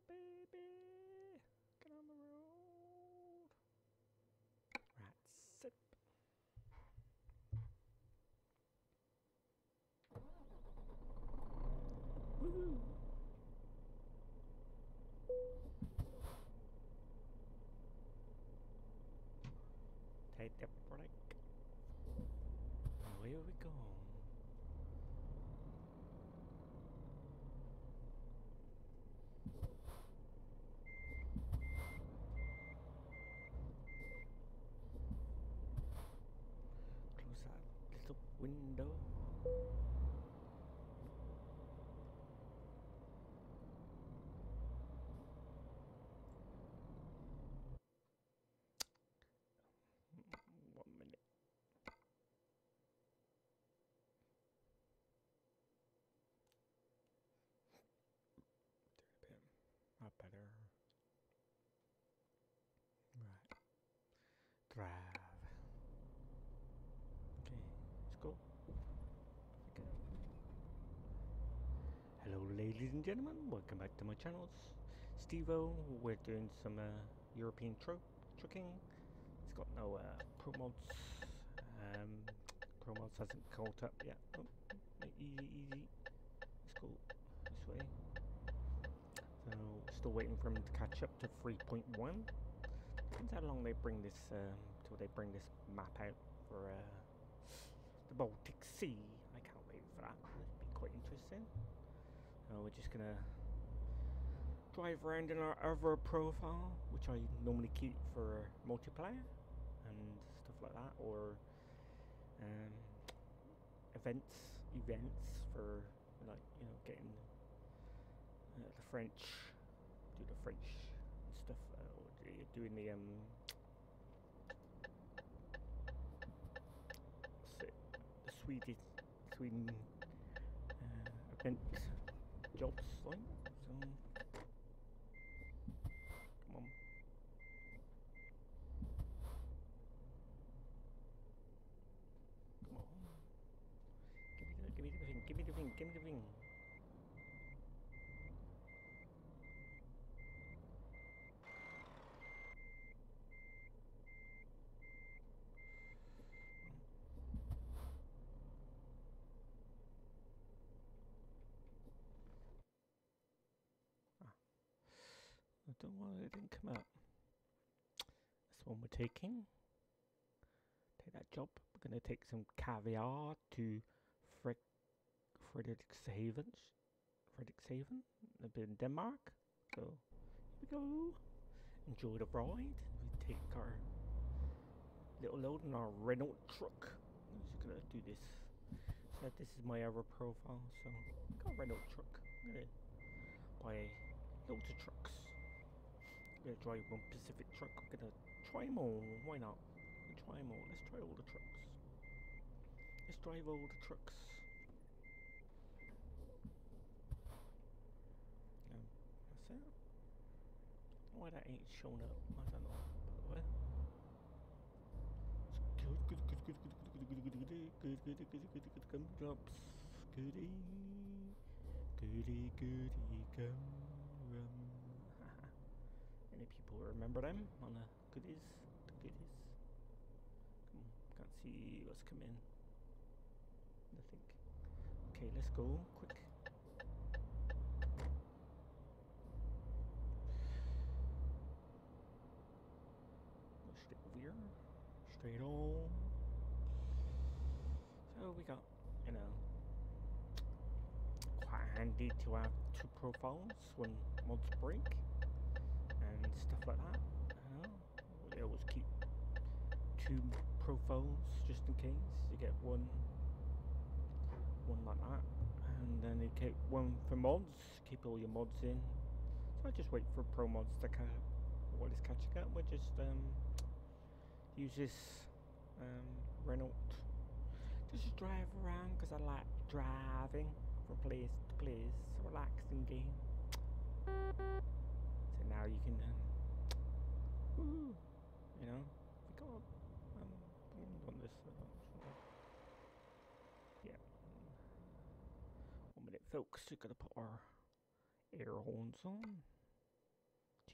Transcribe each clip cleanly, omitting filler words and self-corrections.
baby. Get on the road. Right, sip. Woohoo. Take the break. Away we go. Close that little window. One minute. Do a bit better. Right. Drive. Okay, let's go. Okay. Hello ladies and gentlemen, welcome back to my channel. It's Stevo. We're doing some European trucking. It's got no pro mods. Pro mods hasn't caught up yet. Oh, easy. Let's go this way. So still waiting for them to catch up to 3.1. Depends how long they bring this till they bring this map out for the Baltic Sea. I can't wait for that. It'll be quite interesting. We're just gonna drive around in our other profile, which I normally keep for multiplayer and stuff like that, or events for, like, you know, getting the French, do the French stuff, or doing the the Sweden event jobs, like. So come on. Come on. Give me the thing, give me the thing, give me the thing. I don't know why it didn't come up. This one we're taking. Take that job. We're going to take some caviar to Frederikshavn, a bit in Denmark. So here we go. Enjoy the ride. We take our little load in our Renault truck. I'm just going to do this. So this is my other profile. So I got a Renault truck. I'm going to buy loads of trucks. I'm going to drive one Pacific truck. I'm going to try them all. Why not? Try them all. Let's try all the trucks. Let's drive all the trucks. That's it. Why that ain't showing up? I don't know. By the way. It's good gumdrops. Goody gum. Any people remember them on the goodies? The goodies. Come on, can't see what's coming. Nothing. Okay, let's go quick. Straight over here. Straight on. So we got, you know, quite handy to have two profiles when mods break and stuff like that. You know, we always keep two profiles just in case. You get one like that, and then you keep one for mods. Keep all your mods in. So I just wait for pro mods to catch what is catching up. We just use this Renault just to drive around because I like driving from place to place. It's a relaxing game. So now you can, woo, you know, we got on this. Yeah. 1 minute, folks. We're gonna put our air horns on.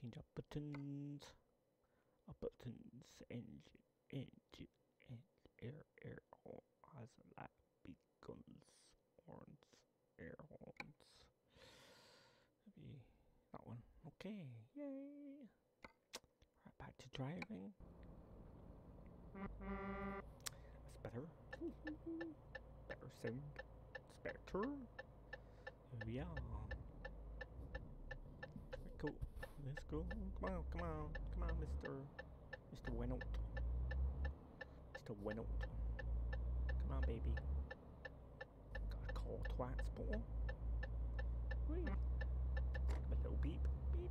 Change up buttons. Up buttons. Engine, air, all has a lot. Beacons, horns, air horns. Maybe that one. Okay, yay. Right, back to driving. That's better. Better sound. It's better. Yeah. Go. Let's go. Come on, Mr. Wenout. Mr. Wenout. Come on, baby. Gotta call twats, boy. Wait. A little beep.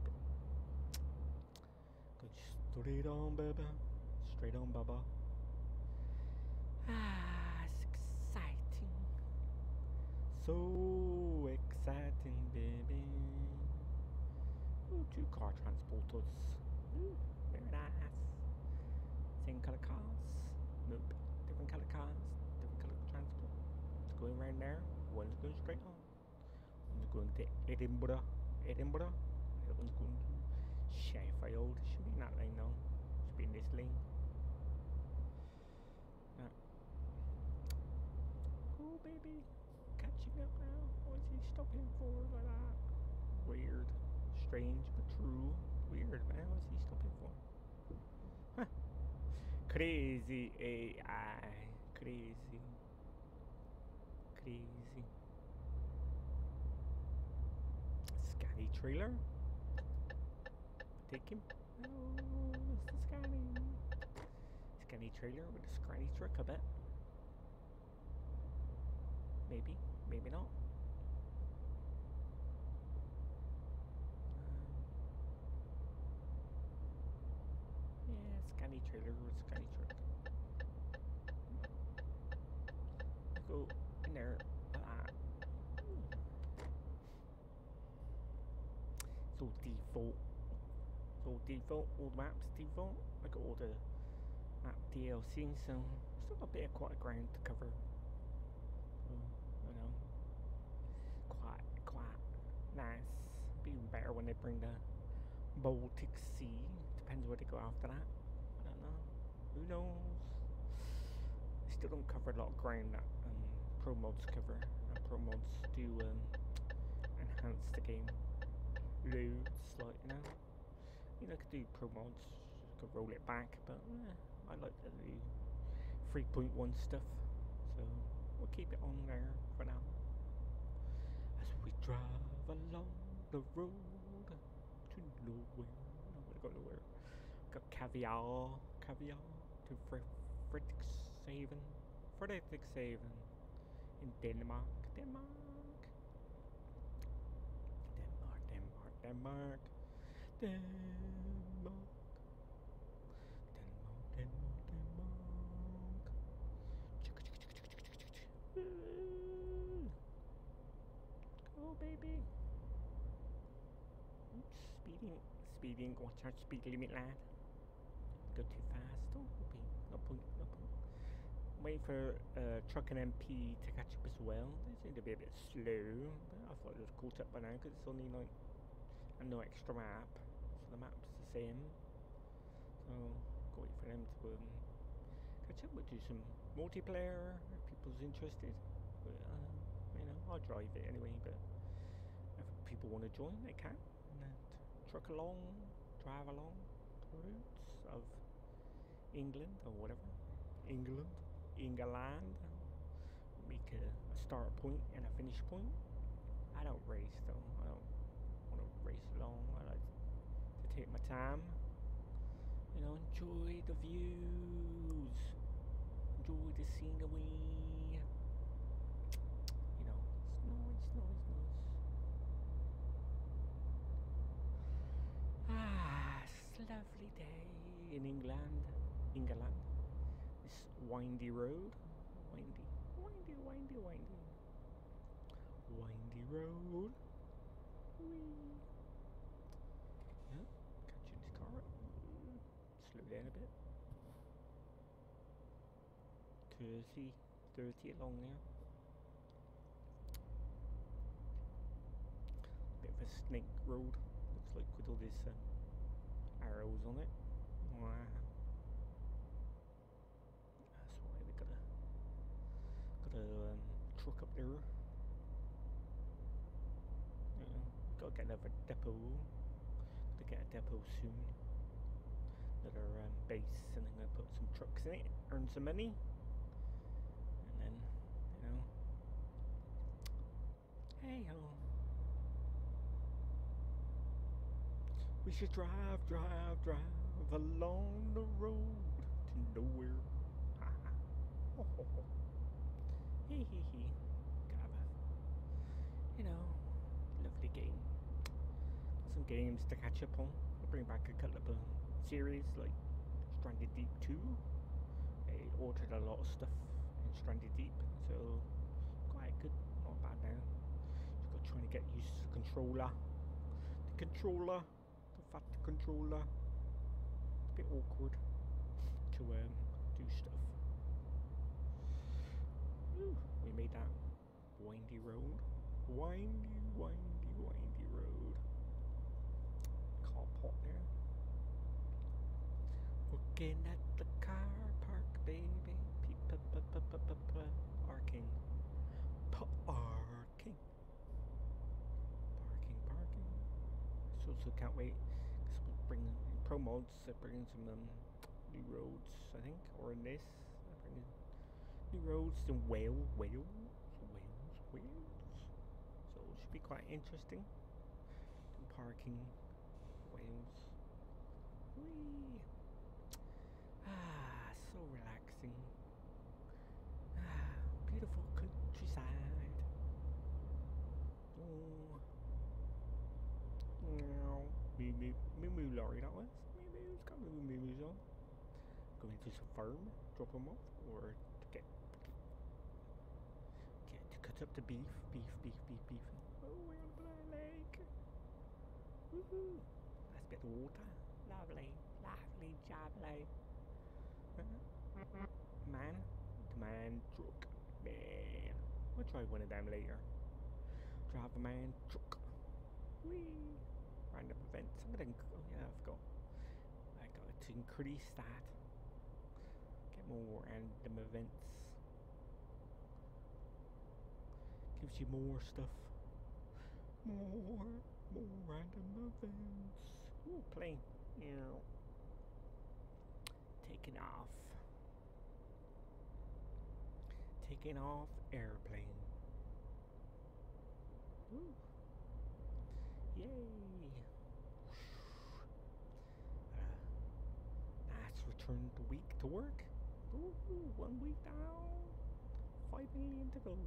Go straight on, baby. Straight on, baba. Ah, it's exciting. So exciting, baby. Ooh, 2 car transporters. Ooh, very nice. Same color cars. Nope. Different color cars. Different color transport. It's going right there. One's going straight on. One's going to Edinburgh. The other one's going to Sheffield. Should be in that lane though. Should be in this lane. No. Cool, baby. Catching up now. What is he stopping for like that? Weird. Strange but true. Weird, man. What's he stopping for? Huh. Crazy AI. Crazy. Scanny trailer. Take him. Oh, Mr. Scanny. Scanny trailer with a scranny truck, I bet. Maybe. Maybe not. Yeah, scanny trailer with scanny truck. Go in there. So default. All the maps default. I got all the map DLC, so still got a bit of quite a ground to cover. So, you know, quite nice. Be even better when they bring the Baltic Sea. Depends where they go after that. I don't know. Who knows? They still don't cover a lot of ground that pro mods cover. And pro mods do enhance the game loads, like, you know. I could do pro mods, could roll it back, but I like to do 3.1 stuff, so we'll keep it on there for now. As we drive along the road to nowhere. I'm gonna go nowhere. Got caviar to Frederikshavn in Denmark. Go, baby. Oops, speeding. Watch our speed limit, lad. Go too fast. Oh, no point. Wait for Truck and MP to catch up as well. They seem to be a bit slow, but I thought it was caught up by now because it's only like no extra map, so the map's the same. So go wait for them to catch up. We'll do some multiplayer if people's interested. But, I'll drive it anyway. But if people want to join, they can. And drive along the routes of England or whatever. England. Make a start point and a finish point. I don't race though. I don't want to race long. I like to take my time. Enjoy the views. Enjoy the scenery. It's nice. It's a lovely day in England. This windy road. Windy road. Whee. Yep, catching this car. Slow down a bit. 30 along there. Bit of a snake road. Looks like with all this arrows on it. Wow. That's why we got a truck up there. Gotta get another depot. To get a depot soon. Another base, and I'm gonna put some trucks in it, earn some money, and then, you know, hey ho. We should drive along the road to nowhere. Ha ha. Hee hee hee. Gabba. You know, lovely game. Some games to catch up on. I'll bring back a couple of series like Stranded Deep 2. I altered a lot of stuff in Stranded Deep, so quite good, not bad now. Just got trying to get used to the controller. The fat controller. It's a bit awkward to do stuff. Ooh, we made that windy road. Windy road. Car park there. Looking at the car park, baby. Parking. So can't wait. Cause we'll bring pro mods. Bringing some new roads, I think, or in this, bringing new roads to Wales. So it should be quite interesting. Parking Wales. Whee. So relaxing. Beautiful countryside. Oh. Moo lorry that was. It's got moo on. Going to some farm, drop them off, or to get to cut up the beef. Oh, we're on the lake. Woohoo! Nice bit of water. Lovely, jubbly. Man truck. Man. I'll try one of them later. Drive a man truck. Whee! Random events. I'm gonna. Oh yeah, I forgot. I got to increase that. Get more random events. Gives you more stuff. More random events. Ooh, plane. Yeah. Taking off airplane. Ooh. Yay. Nice return to week to work. Ooh, 1 week down. 5 million to go.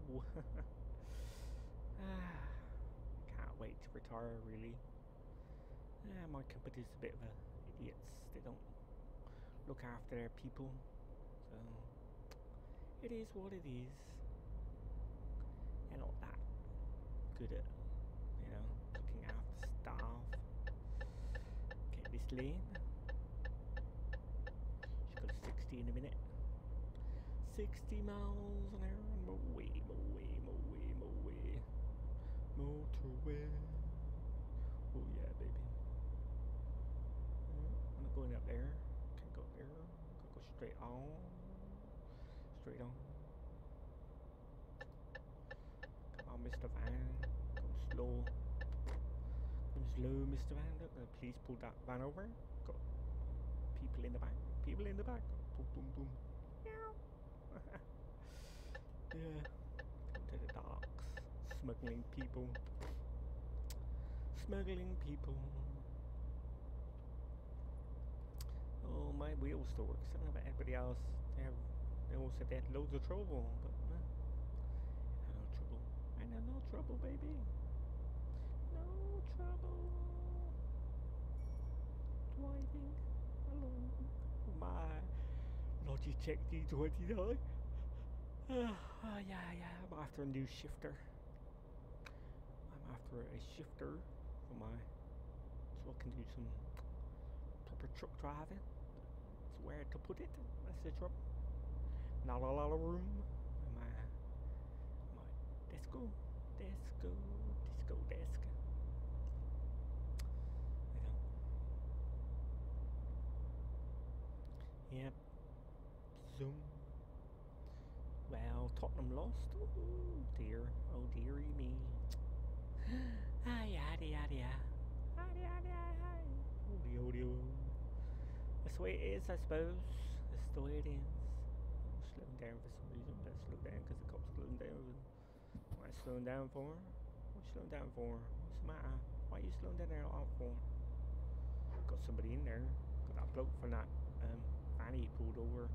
Can't wait to retire, really. My company's a bit of idiots. They don't look after their people. So it is what it is. They're not that good at, you know, looking after staff. Okay, this lane. She's got a 60 in a minute. 60 miles an hour. Motorway. Oh yeah, baby. I'm not going up there. Can't go up there. Gotta go straight on. Come on, Mr. Van. Go slow, Mr. Van. Please pull that van over. Got people in the back. Boom. Yeah. Come to the docks. Smuggling people. Oh, my wheel still works. I don't know about anybody else. They all said they had loads of trouble, but I know no trouble, baby. No trouble. Driving alone. My Logitech D29. Yeah. I'm after a new shifter. For a shifter for so I can do some proper truck driving. It's where to put it. That's the trouble. Not a lot of room. My disco desk. You know. Yep. Zoom. Well, Tottenham lost. Oh dear. Oh dearie me. Ay, yada yada yada. Yada yada yada. Holy, holy, holy. That's the way it is, I suppose. That's the way it is. I'm slowing down for some reason. Better slow down because the cop's slowing down. What are you slowing down for? What are you slowing down for? What's the matter? Why are you slowing down there out for? Got somebody in there. Got that bloke from that van he pulled over.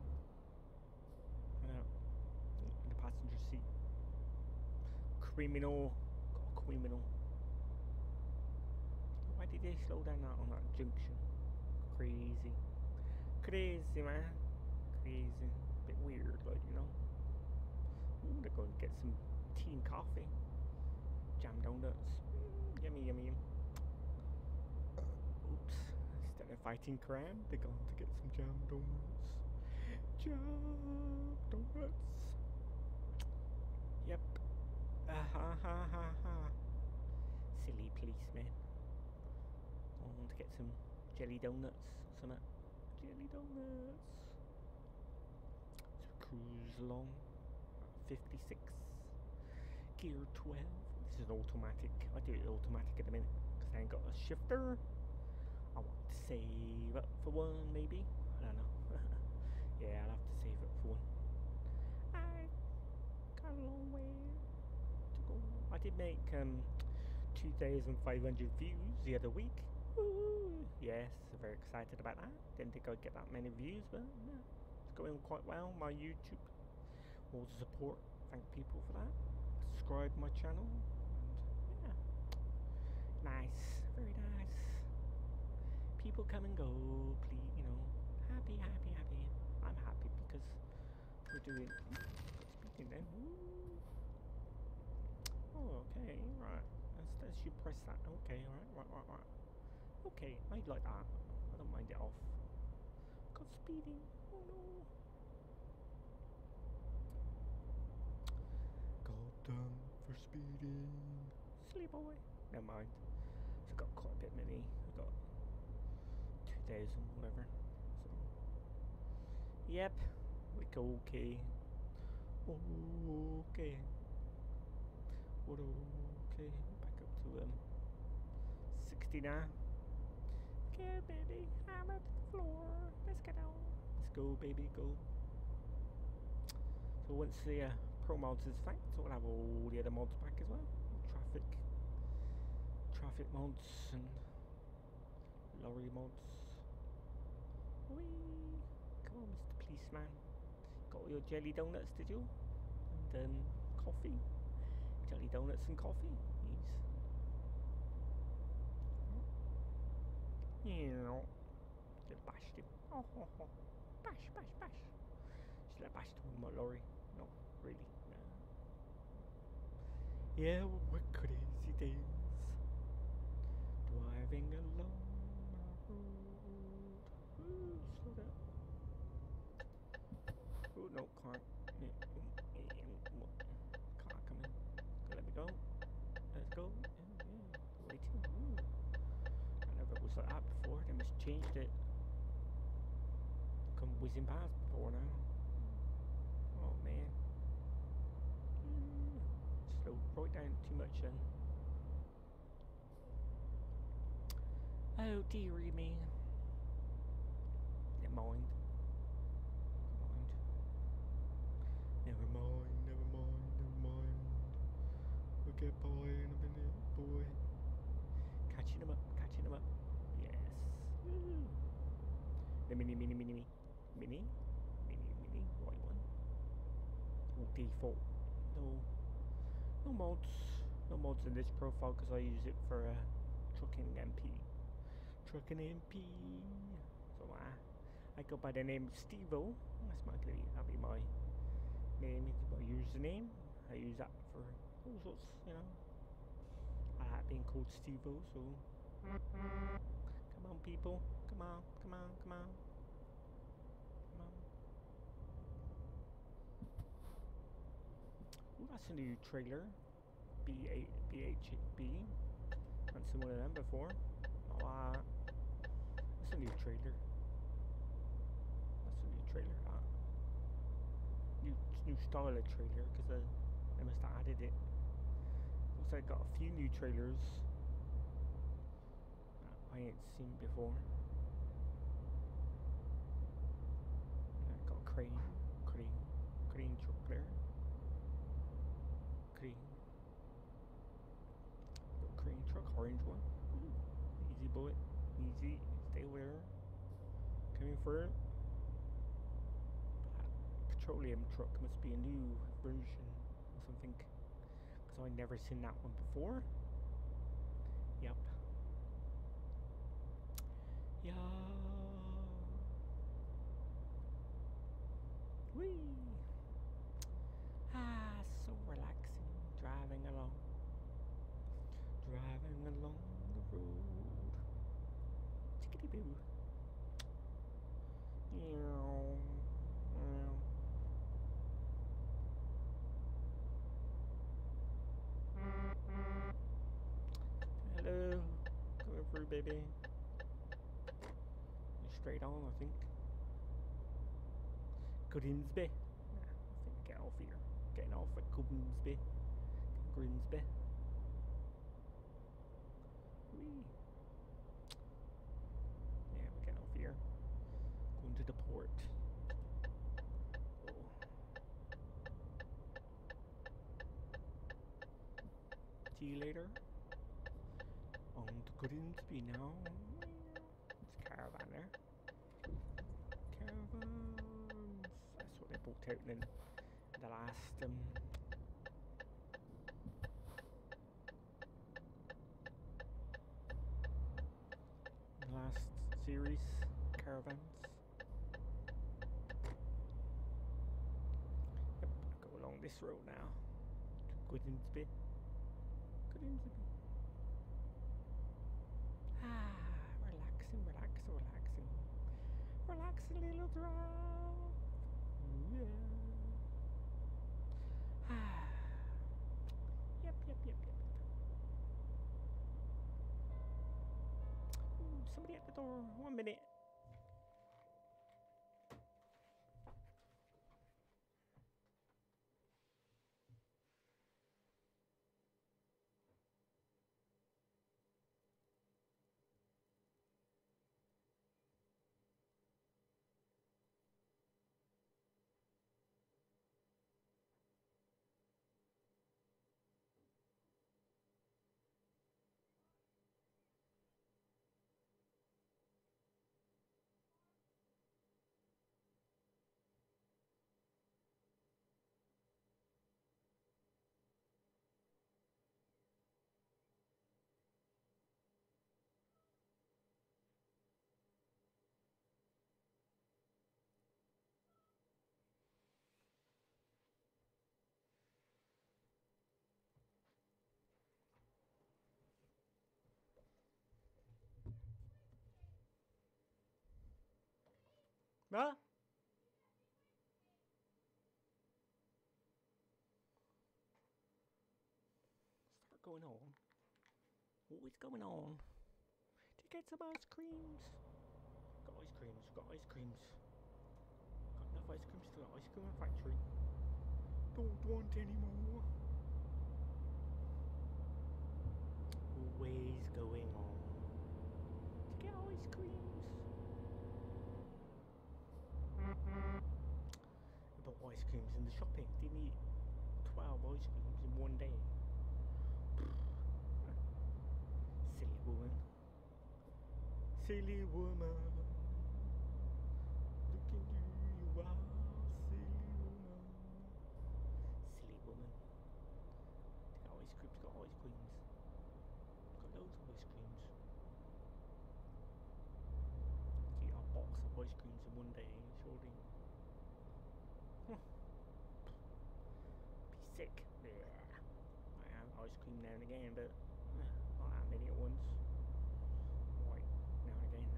In the passenger seat. Criminal. Got a criminal. Why did they slow down on that junction? Crazy. Crazy, man. Crazy. Bit weird, like, you know. Ooh, they're going to get some tea and coffee. Jam donuts. Yummy, yummy, yum. Oops. Instead of fighting crime, they're going to get some jam donuts. Jam donuts. Yep. Ha ha ha ha. Silly policeman. I want to get some jelly donuts or something. Jelly donuts. So cruise along. 56. Gear 12. This is an automatic. I'll do it automatic in a minute because I ain't got a shifter. I want to save up for one, maybe. I don't know. Yeah, I'll have to save up for one. I got a long way to go. I did make 2,500 views the other week. Ooh, yes, very excited about that. Didn't think I'd get that many views, but yeah, it's going quite well. My YouTube, all the support. Thank people for that. Subscribe my channel. And yeah, nice, very nice. People come and go, please, you know. Happy, happy, happy. I'm happy because we're doing. Speaking then. Ooh. Oh, okay, right. As you press that. Okay, right. Okay, I like that. I don't mind it off. Got speeding. Oh no. Got done for speeding. Silly boy. Never mind. So I got quite a bit many. I got 2,000 whatever. So yep. Like okay. Okay. What okay. Back up to 60 now. Okay, baby, I'm at the floor. Let's get out. Let's go, baby, go. So once the pro mods is fact, so we'll have all the other mods back as well. Traffic mods and lorry mods. Whee! Come on, Mr. Policeman. Got all your jelly donuts, did you? And coffee. Jelly donuts and coffee. Yeah. Just bashed him. Oh. Bash. Should I bash him with my lorry? No, really. No. Yeah, what crazy days. Driving along my road. Ooh, slow down. Oh, no, car. Car coming. Let me go. Let's go. Yeah. Waiting. Ooh. I never was like that before. They must changed it. Come whizzing past before now. Oh man. Slowed right down too much then. Oh dearie me. Never mind. Never mind. We'll get by in a minute, boy. Catching him up. Yes. Woo. The mini. Right one. Oh, default. No mods in this profile because I use it for trucking MP. So I go by the name Stevo. That'll be my name. It's my username. I use that for all sorts, you know. I like being called Stevo, so come on people. Come on. Ooh, that's a new trailer. BHB. Haven't seen one of them before. That's a new trailer. new style of trailer because they must have added it. Looks like I got a few new trailers I ain't seen before. I got a crane truck there. Crane truck, orange one. Easy bullet, easy. Stay there. Coming for it. Petroleum truck must be a new version or something, because I never seen that one before. Yep. Yeah. Whee. Ah, so relaxing. Driving along the road. Chickadee boo. Hello. Coming through, baby. You're straight on, I think. Grimsby. Nah, I think get off here. Getting off at Grimsby. Grimsby. Whee. Yeah, we're getting off here. Going to the port. Oh. See you later. On to Grimsby now. It's a caravan there. Caravans. That's what they bought out in the last series. Caravans. Yep, go along this road now to Grimsby. Relaxing. Relaxing little drive. Yeah. Yep. Ooh, somebody at the door. 1 minute. Huh? Start going on. What is going on? To get some ice creams. Got ice creams. Got enough ice creams to the ice cream factory. Don't want any more. Always going on. To get ice creams. I bought ice creams in the shopping. Didn't eat 12 ice creams in one day. Silly woman. Look into your eyes, silly woman. Got ice creams. Got loads of ice creams. Eat a box of ice creams in one day, surely. Be sick. I have ice cream now and again, but not that many at once. Right, now and again.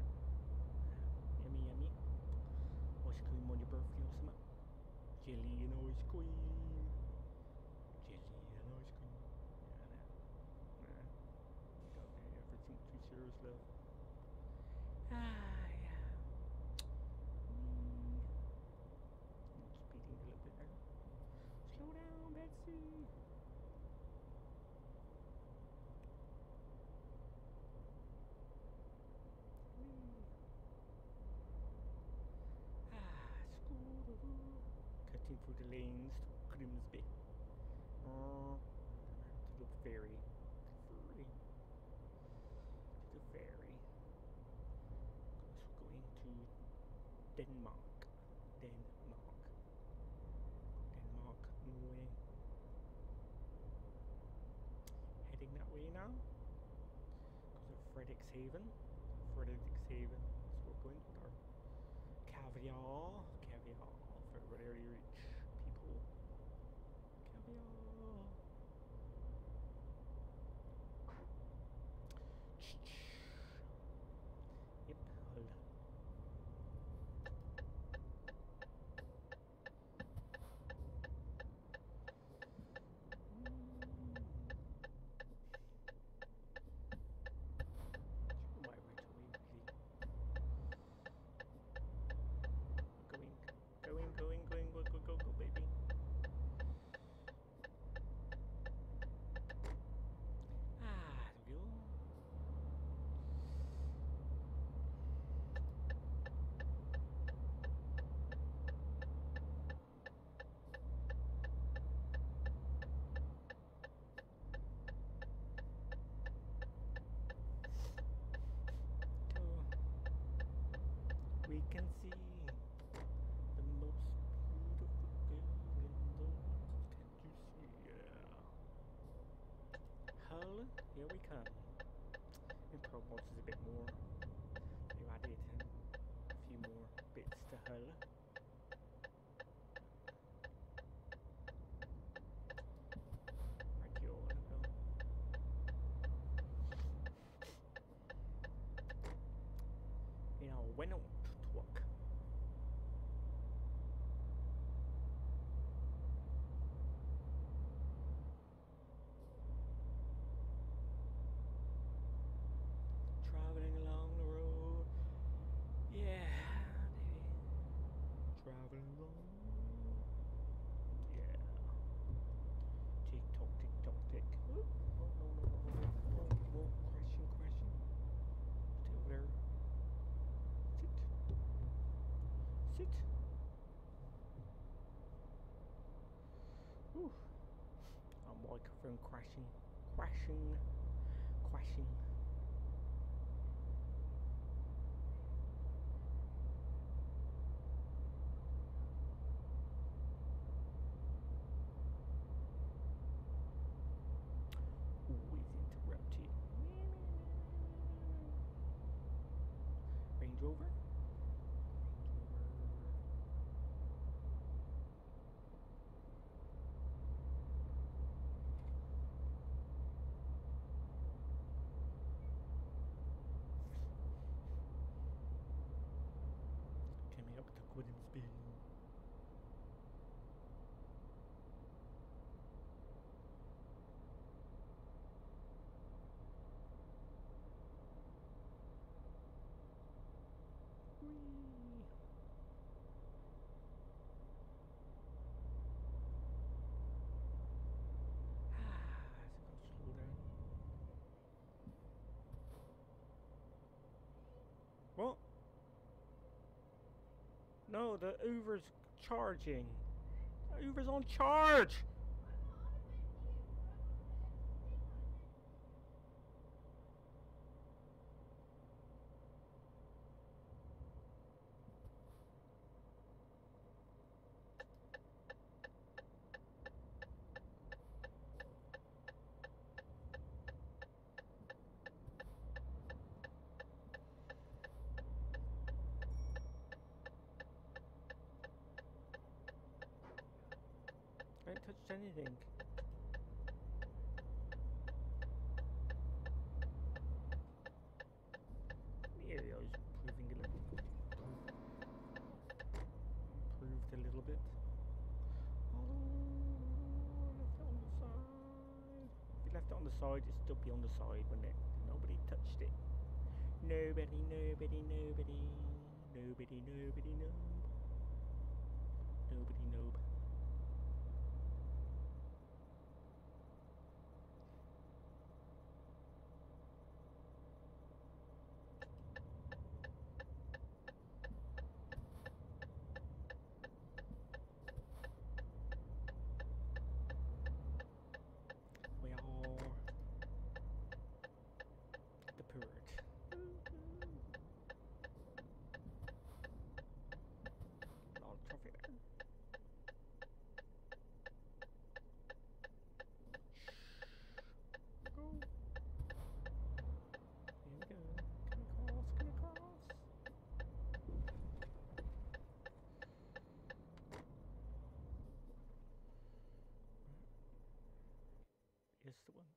Yummy. Ice cream on your birthday or something. Jelly and ice cream. Yeah, got everything too serious love. Yeah. Speeding a little bit there. Grimsby. To the ferry. To the ferry. Because we're going to Denmark. Denmark, Norway. Heading that way now. Because of Frederikshavn. Frederikshavn. So we're going with our caviar for very rich people. Caviar. Yep, Hull. My right away, really. Going, go, baby. Ah, there we go. So we can see the most beautiful girl in the world. Can't you see? Yeah. Hull, here we come. And Promos is a bit more. They've added a few more bits to Hull. Right here, you know, when not to work. Traveling along the road. Yeah, baby. Traveling along. Yeah. Tick tock, tick tock, tick. Whoop. No. Crashing. Stay over there. Sit. Whew. Our microphone crashing. Always interrupted. Range Rover. Coming up to Grimsby. Slow down. What? No, the Uber's charging. The Uber's on charge! I haven't touched anything. Yeah, I was improving a little bit. Improved a little bit. Oh, left it on the side. If you left it on the side, it'd still be on the side, wouldn't it? Nobody touched it. Nobody, no. is the one.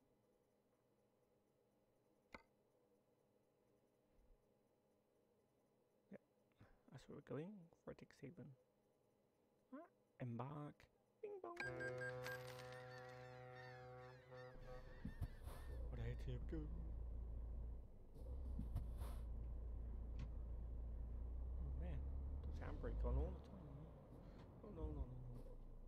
Yep, that's where we're going. Vertex Haven. Embark. Bing bong. What I have to do. Oh man, does handbrake on all the time? Oh no, no, no, no.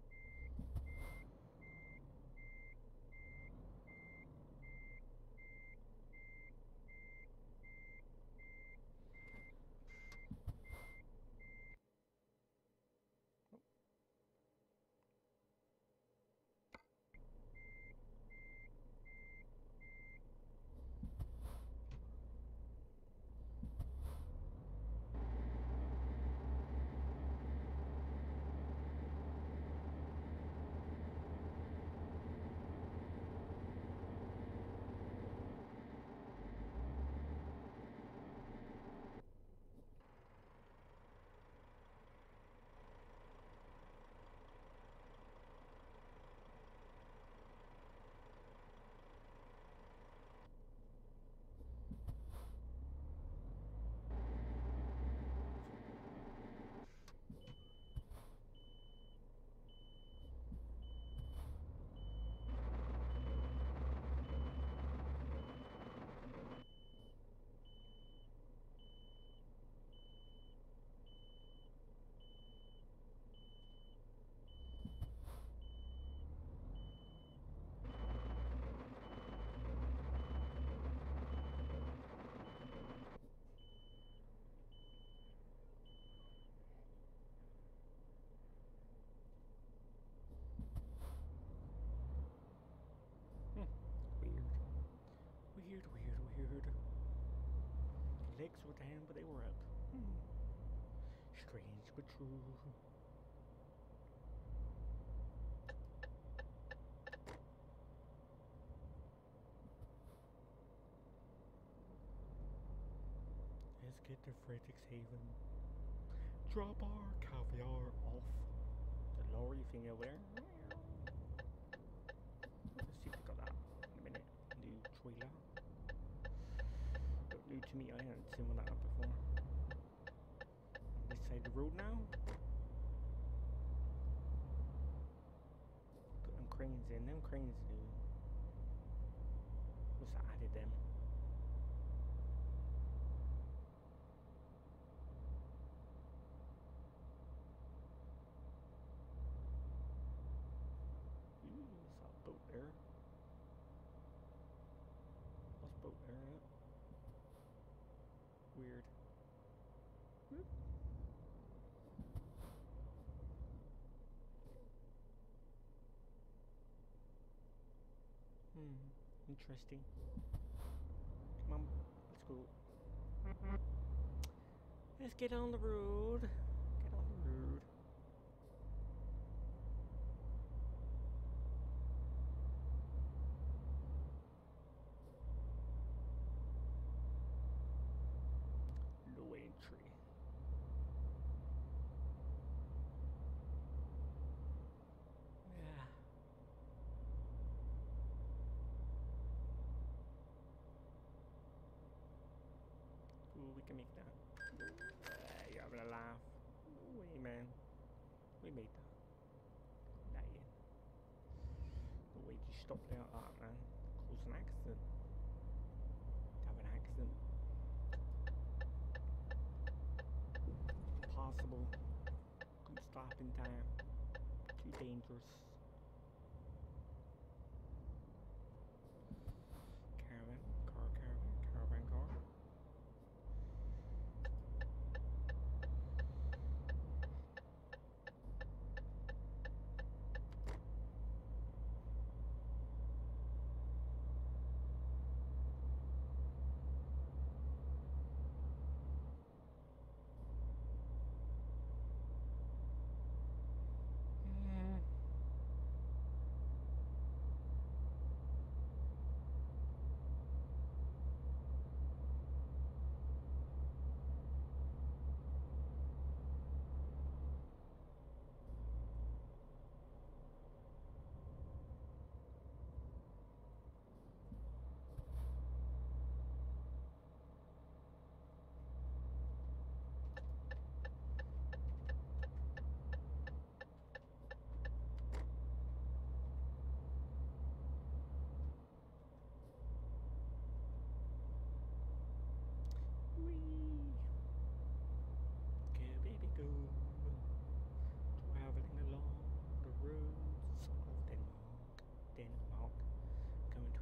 Weird. Weird. Legs were down, but they were up. Strange but true. Let's get to Vertex Haven. Drop our caviar off the lorry thing over there. Let's see if we got that in a minute. New trailer. New to me, I hadn't seen one of that before. On this side of the road now. Put them cranes in. Them cranes do. What's that added them? Ooh, what's that boat there? What's boat there? Yeah. Weird. Whoop. Interesting. Come on, let's go. Let's get on the road. Get on the road. Low entry. Yeah. Ooh, we can make that. You're having a laugh. No way, man. We made that. Lying. No way you stop there like that, man. Cause an accident. Have an accident. Possible. Couldn't stop in time. Too dangerous. Caravan. Caravan car.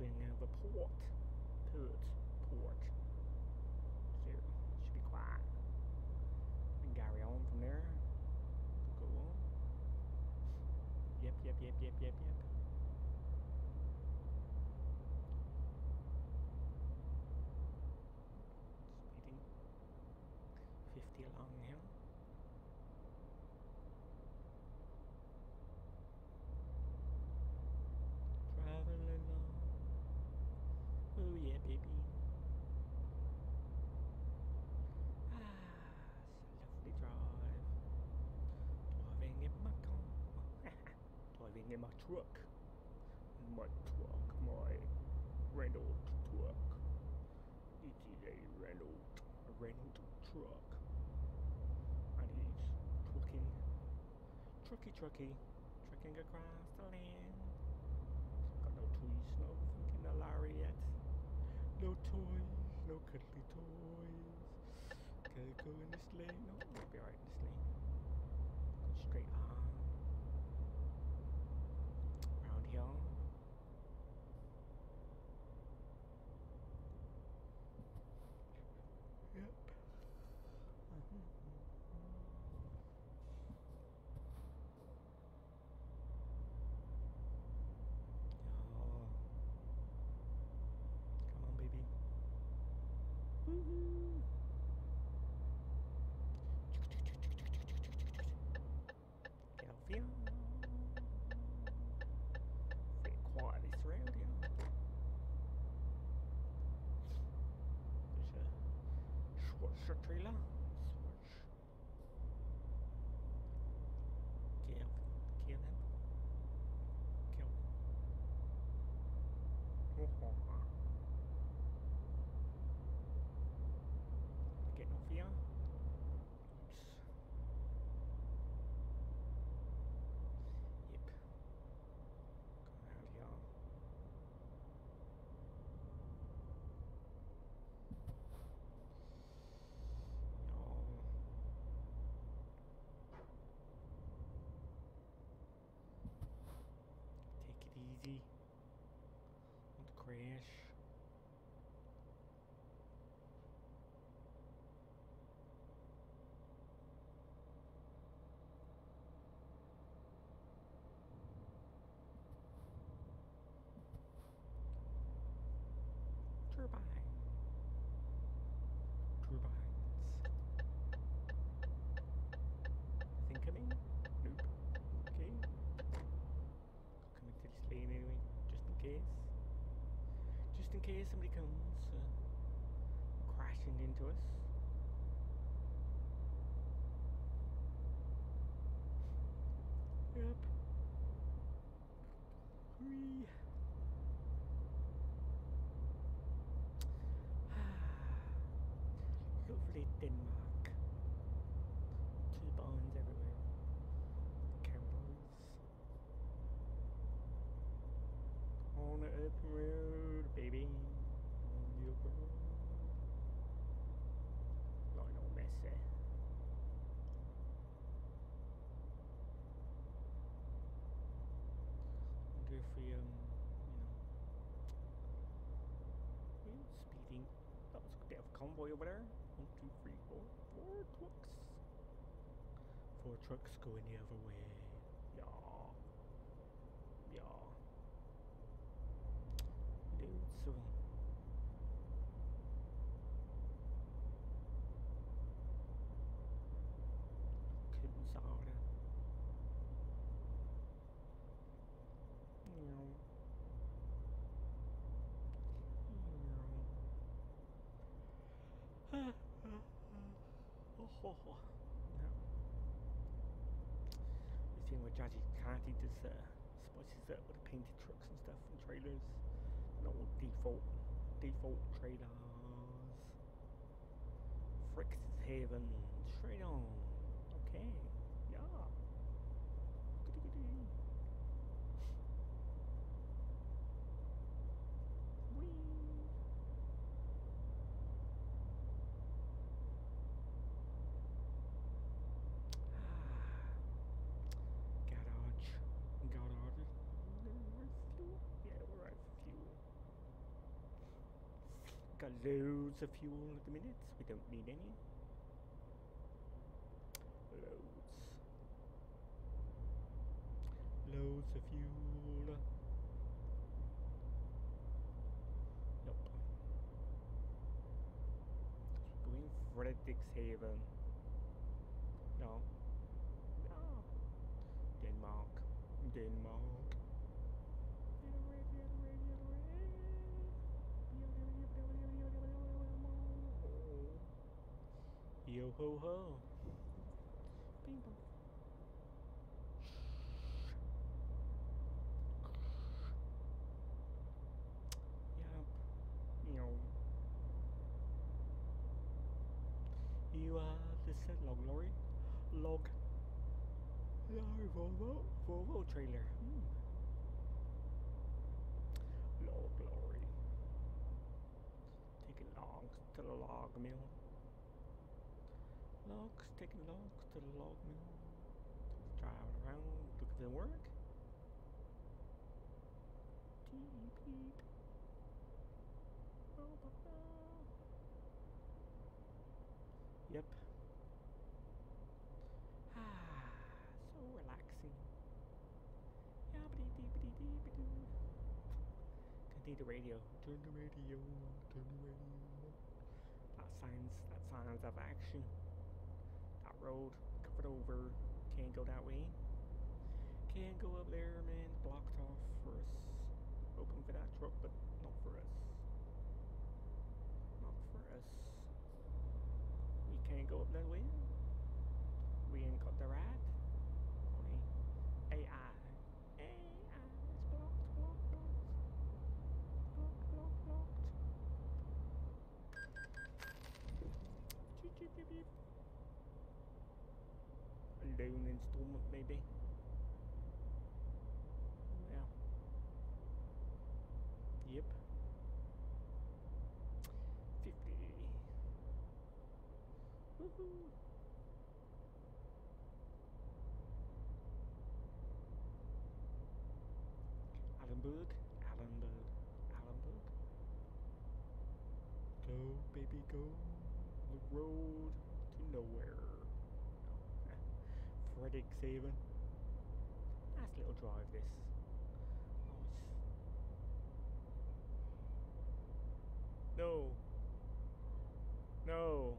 between the port. So should be quiet. And carry on from there. Go on. Yep. Speeding. 50 along here. Traveling along. Oh yeah, baby. It's a lovely drive. Driving in my car. Driving in my truck. My Renault truck. It is a Renault truck. And he's trucking across the land. Got no toys, no fucking lariat. No toys, no cuddly toys. Can I go in this lane? No, I'll be alright in this lane. Go straight on. Around here. Yep. Oh. Come on, baby. Woohoo! Get off here. Pretty quiet this round here. There's a Schwarzer trailer. Kill him. Getting off here. Oops. Yep. Come around here. Take it easy. Don't crash. Turbines. Nothing coming? Nope. Okay. Coming to this lane anyway, just in case. Just in case somebody comes crashing into us. Yep. Whee. Lovely Denmark. Turbines everywhere. Cameras. On the open road, baby. On the open road. Lionel Messi. Wonder if we speeding. That was a bit of a convoy over there. 1, 2, 3, 4 trucks. 4 trucks going the other way. Yeah. Loads of them. Kungsara. Oh. The thing with Judgy Carty does spices up with the painted trucks and stuff and trailers. Not all default trailers. Fricks Haven, straight on. Okay, yeah. Goody. Whee. Garage. Yeah, we're out for fuel. loads of fuel at the minute. We don't need any. Loads. Loads of fuel. Nope. Going Frederikshaven. No. No. Denmark. Denmark. Yo ho ho. Bing bong. Yup. Meow. This is log lorry. Log. Volvo trailer. Log lorry. Taking logs to the log mill. Logs, taking logs to the log mill. Driving around looking for work. Beep beep. Yep. So relaxing. Continue the radio. Turn the radio. Turn the radio. That signs of action. That road covered over. Can't go that way. Can't go up there, man. Blocked off for us. Open for that truck, but not for us. Not for us. We can't go up that way. We ain't got the ride. Only AI. AI. It's blocked, blocked, blocked. Blocked, blocked, blocked. Cheep, cheep, cheep, cheep. A loan installment, maybe. Yeah. Yep. 50. Woohoo. Allenburg. Go, baby, go. The road to nowhere. Frederikshaven. Nice little drive, this. No. No.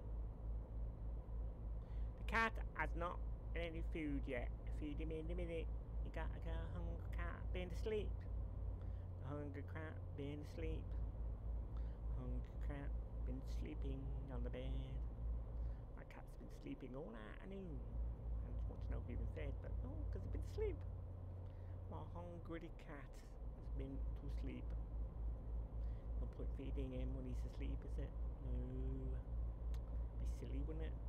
The cat has not any food yet. Feed him in a minute. You got a hungry cat been asleep. The hungry cat been asleep. Hungry cat been sleeping on the bed. My cat's been sleeping all afternoon. I just want to know if he even fed, but no, because he's been asleep. My hungry cat has been to sleep. No point feeding him when he's asleep, is it? No. Be silly, wouldn't it?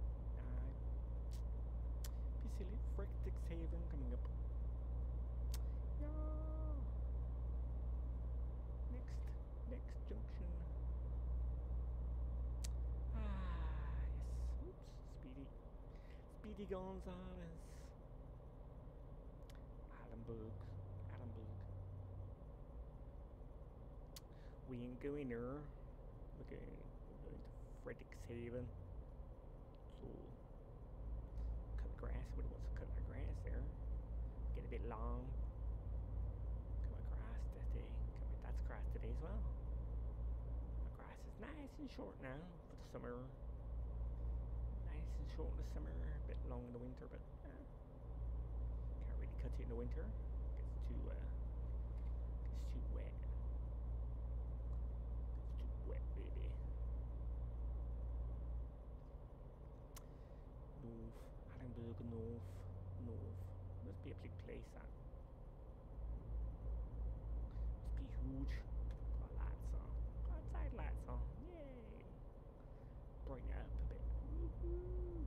Be silly. Frederikshaven coming up. Yeah. Next junction. Yes. Oops. Speedy Gonzales. Allenburg. We ain't going there. We're going to Frederikshaven. So cut the grass. Everybody wants to cut my grass there. Get a bit long. Cut my grass today. That's grass today as well. My grass is nice and short now for the summer. Nice and short in the summer. A bit long in the winter, but can't really cut it in the winter. It's too wet. Wet, baby. Allenburg North. Must be a big place, that. Must be huge. Got lights on. Got outside lights on. Yay! Brighten it up a bit. Woohoo!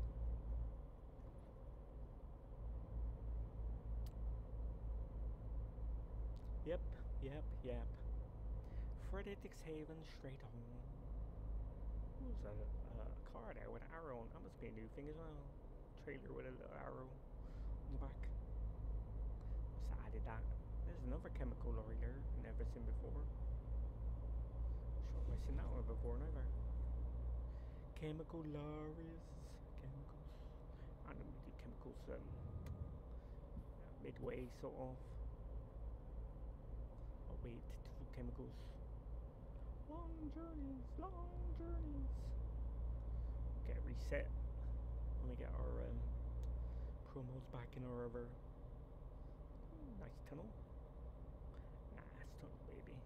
Yep. Frederikshaven straight home. There's a car there with an arrow on. That must be a new thing as well. Trailer with a little arrow on the back. Just added that. There's another chemical lorry there I've never seen before. Sure, I've seen that one before. before neither. Chemical lorries, chemicals. I don't do chemicals midway sort of. I'll wait to do chemicals. Long journeys, long journeys. Get reset when we get our promos back in our river. Nice tunnel. Nice tunnel, baby.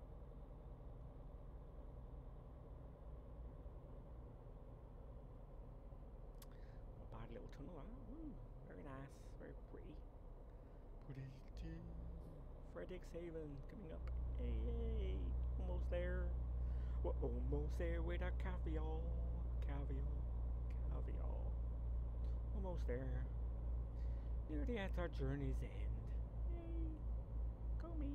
A bad little tunnel, huh? Woo, very nice, very pretty. Pretty. Frederikshavn coming up. Hey, almost there. We're almost there with our caviar. Caviar. Caviar. Almost there. Nearly at our journey's end. Yay. Go me.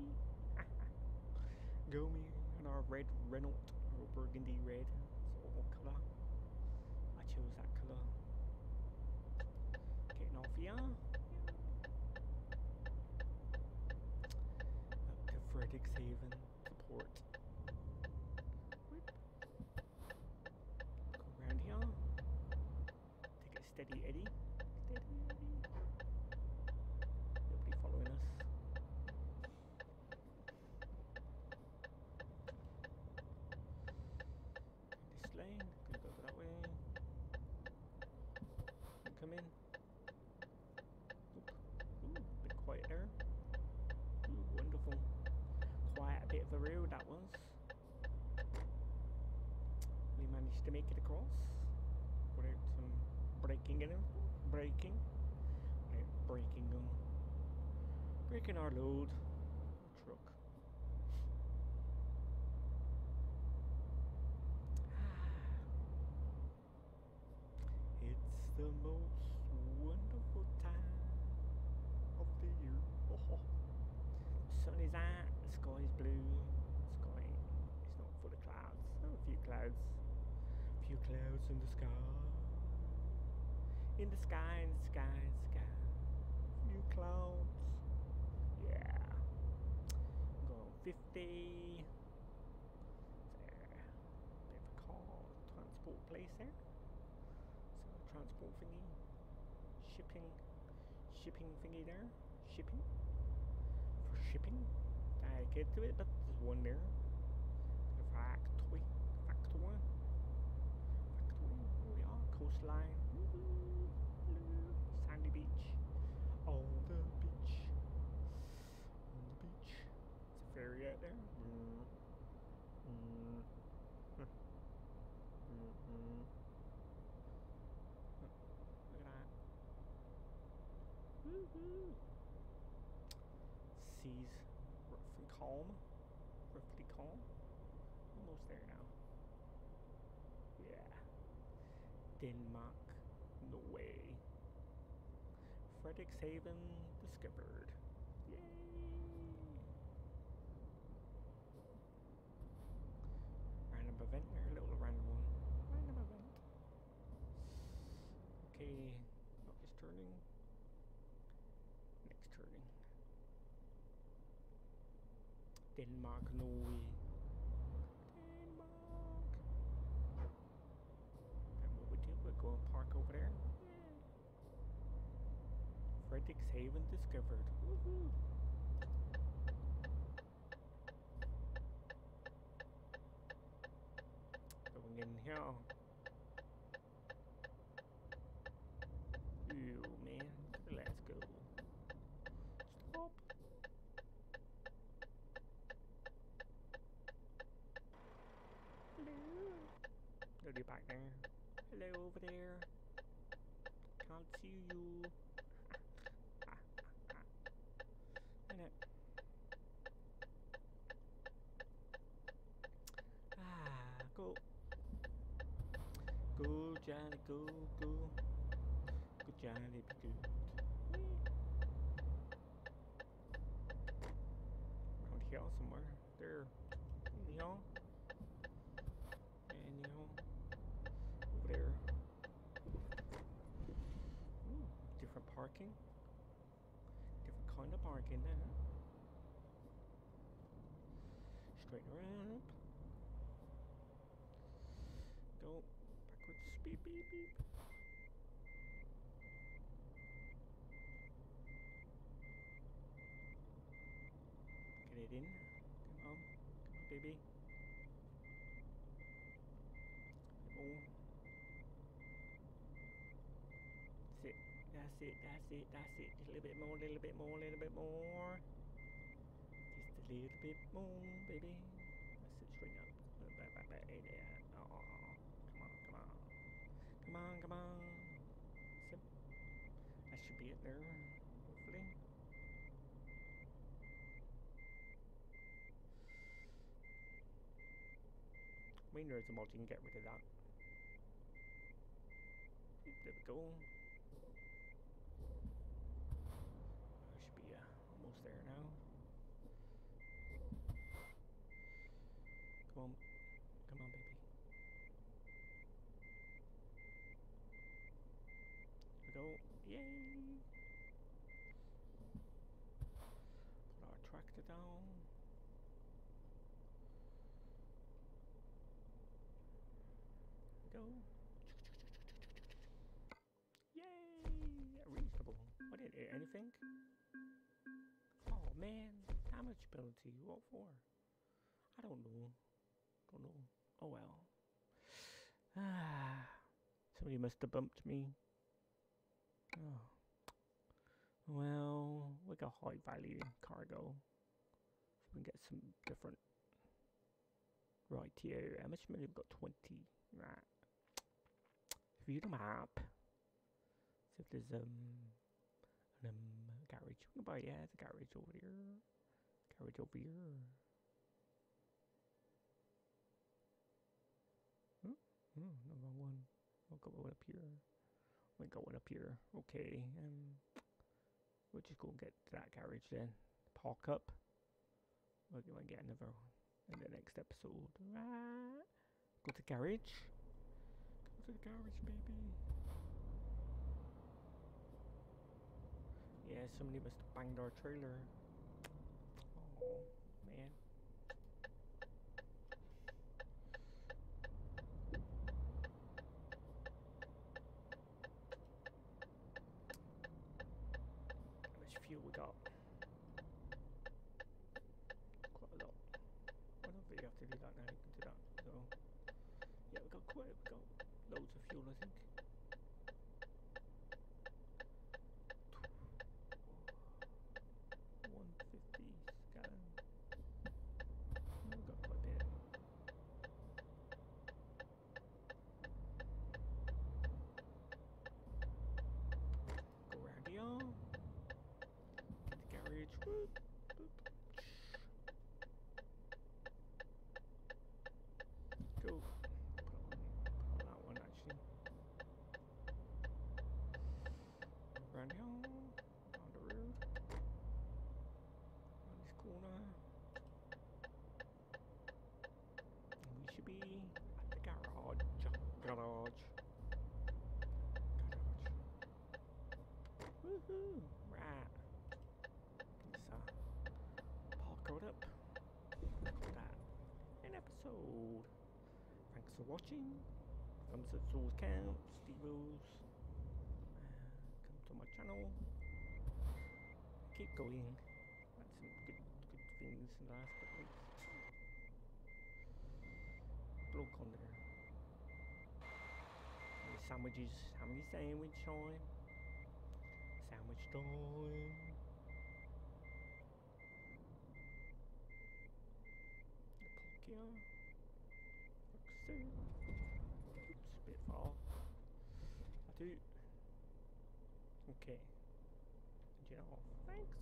Go me on our red Renault. Or burgundy red. It's all colour. I chose that colour. Getting off here. Up to Frederikshavn support. Whip. Go around here. Take a steady eddy. Steady eddy. Nobody following us. This lane. Gonna go that way. Come in. Oop. Ooh, a bit quiet there. Ooh, wonderful. Quite a bit of a road that was. We managed to make it across without some braking in it. Braking. Without braking them. Breaking our load. Truck. It's the most wonderful time of the year. Oh. The sun is out, the sky is blue. The sky is not full of clouds. Oh, a few clouds. A few clouds in the sky. In the sky, in the sky, in the sky. A few clouds. Yeah. Going 50. There. Bit of a car transport place there. So transport thingy. Shipping thingy there. Shipping. For shipping. I get to it, but there's one there. The factory. Factory. Here we are. Coastline. Sandy beach. On the beach. On the beach. It's a ferry out there. Look at that. Woohoo! Seas roughly calm. Roughly calm. Almost there now. Yeah. Denmark. No way. Frederikshavn discovered. Yay! Random event there, a little random one. Random event. Okay, not this turning. Next turning. Denmark, Norway. Denmark. And what we do, we'll go and park over there. Yeah. Frederikshavn discovered. Woohoo! Going in here. Ew, man. Let's go. Stop. Hello. Nobody back there. Hello over there. Can't see you. Innit? Go. Go, Johnny, go, go. Go, Johnny, be good. Around here somewhere. There. Anyhow. Anyhow. Over there. Ooh, different parking. Different kind of parking there. Straight around. Go. Backwards. Beep, beep, beep. Get it in. Come on. Come on, baby. Oh. That's it. That's it. That's it. That's it. Just a little bit more. Little bit more. Little bit more. Just a little bit more, baby. That's it. String up. Yeah. Oh. Come on. Come on. Come on. Come on. That should be it there. Hopefully. I mean, there's a mod you can get rid of that. There we go. I should be almost there now. Come on. Come on, baby. Here we go. Yay! Put our tractor down. Here we go. Yay! Reasonable. I didn't hit anything. Oh man, damage penalty. What for? I don't know. Don't know. Oh well. Ah, somebody must have bumped me. Oh. Well, we got high value cargo. So we can get some different. Right here. How much money we've got? 20. Right. View the map. See if there's garage. We can buy, yeah, it's a garage over here. Garage over here. No, wrong one. I'll go one up here. We got one up here. Okay. We'll just go and get to that garage then. Park up. We're going to get another in the next episode. Go to the garage. Go to the garage, baby. Yeah, somebody must have banged our trailer. Oh, man. How much fuel we got? Quite a lot. I don't think you have to do that now. You can do that. So, yeah, we got loads of fuel, I think. 150 gallon. We got quite a bit. Go around here. Get the garage. Whoop, whoop. Go. Put on that one actually. Around here. Down the road. Around this corner. And we should be at the garage. Garage. Woohoo! Right. Let's park it up. Call that an episode. Thanks for watching. Thumbs up always count. Steve-O's. Come to my channel. Keep going. That's some good things in the last couple weeks. Bloke on there. Sandwiches. How many sandwich time? Sandwich time. Park here. Like so. Oops, a bit far. I do. Okay. Engine off. Thanks.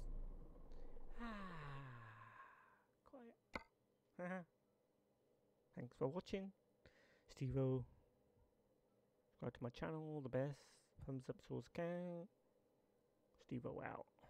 Quiet. Thanks for watching. Steve-O. Subscribe to my channel, all the best. Thumbs up, souls count. Steve-O out.